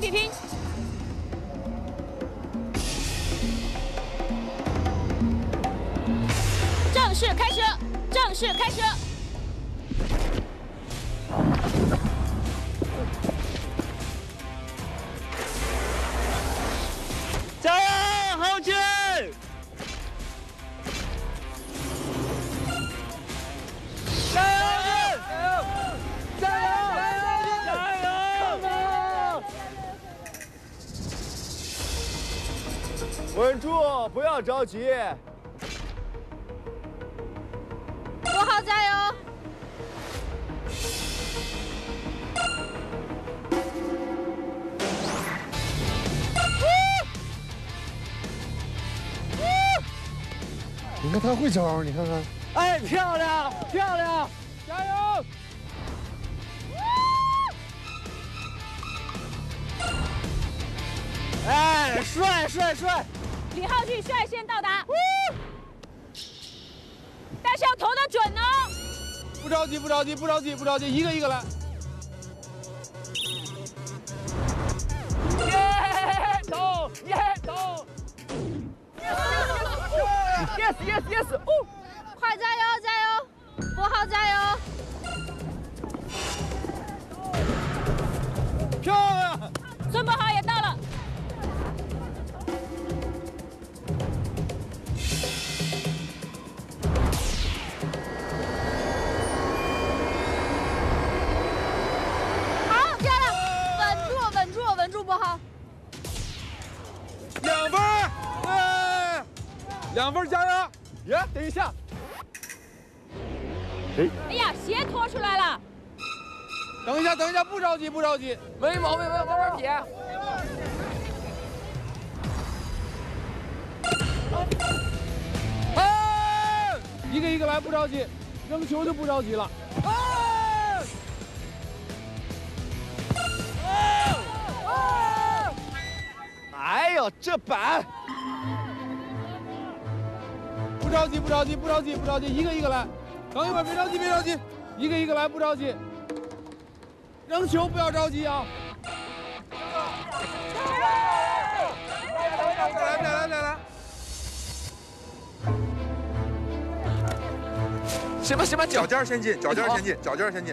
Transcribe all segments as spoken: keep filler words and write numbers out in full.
比拼。正式开始，正式开始。 加油，好球！ 稳住，不要着急。 国豪加油！ 你看他会招，你看看。 哎，漂亮，漂亮，加油！哎，帅帅帅！ 李浩俊率先到达，但是要投得准哦。 不着急，不着急，不着急，不着急，一个一个来。 耶，投，耶，投 ！Yes yes yes！ 哦， 快加油加油，国豪加油！ 漂亮！ 孙博豪也到了。 不好， 两分，哎，两分加油！ 耶，等一下，哎， 哎呀，鞋拖出来了。 等一下，等一下，不着急，不着急，没毛病，没有慢慢撇。哎，一个一个来，不着急，扔球就不着急了。哎。 哎呦，这板！ 不着急，不着急，不着急，不着急，一个一个来。等一会儿，别着急，别着急，一个一个来，不着急。扔球不要着急啊！再来，再来，再来！ 先把先把脚尖先进，脚尖先进，脚尖先进。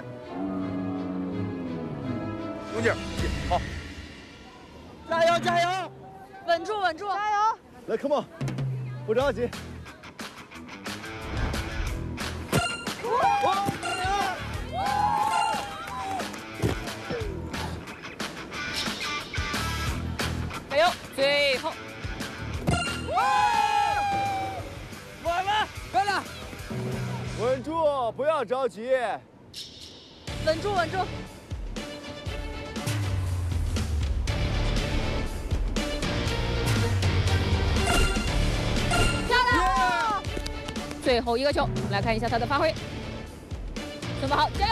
用劲，好。 加油，加油！ 稳住，稳住，加油！ 来 ，come on， 不着急。 加油！最后， 稳了，漂亮！ 稳住，不要着急。 稳住，稳住。 最后一个球，我们来看一下他的发挥。孙博豪，加油！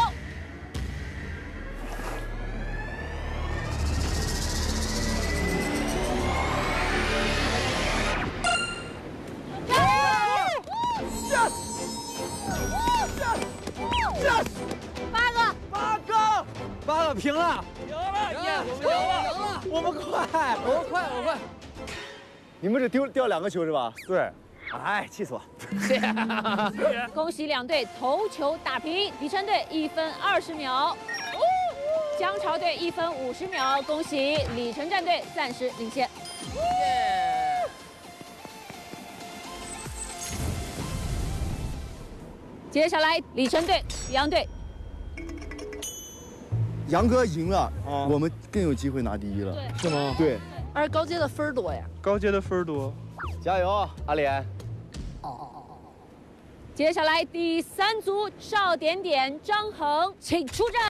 加油 ！Yes！ Yes！ 八个， 八个， 八个平了， 赢了， 耶！我们赢了，赢了！我们快，我们快，我们快！ 你们只丢掉两个球是吧？ 对。 哎，气死我！ 恭喜两队头球打平，李晨队一分二十秒，江潮队一分五十秒，恭喜李晨战队暂时领先。接下来李晨队、杨队， 杨哥赢了，我们更有机会拿第一了， 是吗？ 对， 而高阶的分多呀。 高阶的分多， 加油，阿莲！ 接下来第三组，邵点点、张恒，请出战。